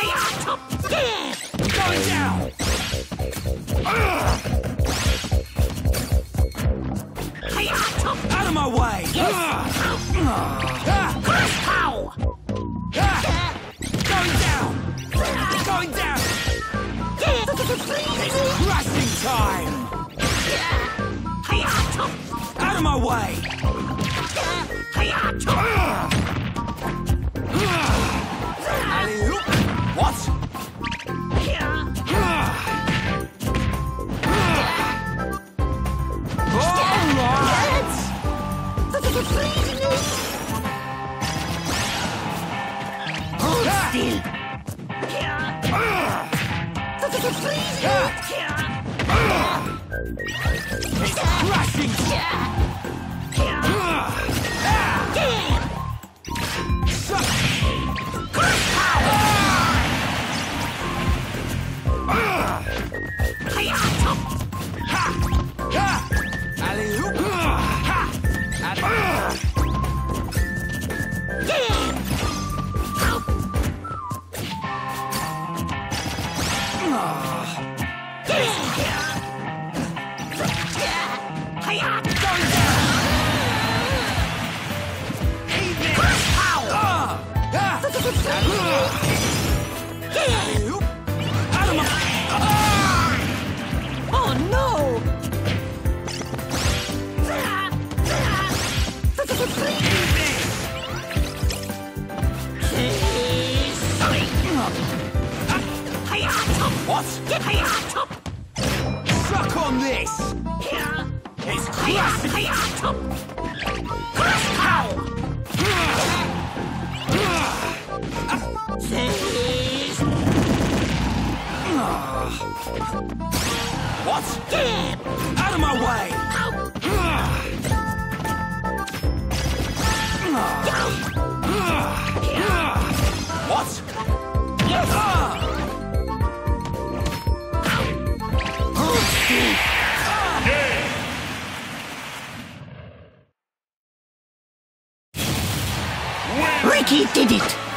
Going down! Out of my way! Going down! Going down! It's crushing time! Out of my way! Alley-oop! What? Hold still. It's crushing! Alley-oop! Oh no! What? Suck on this! It's crushing! What? Out of my way! What? Riki did it!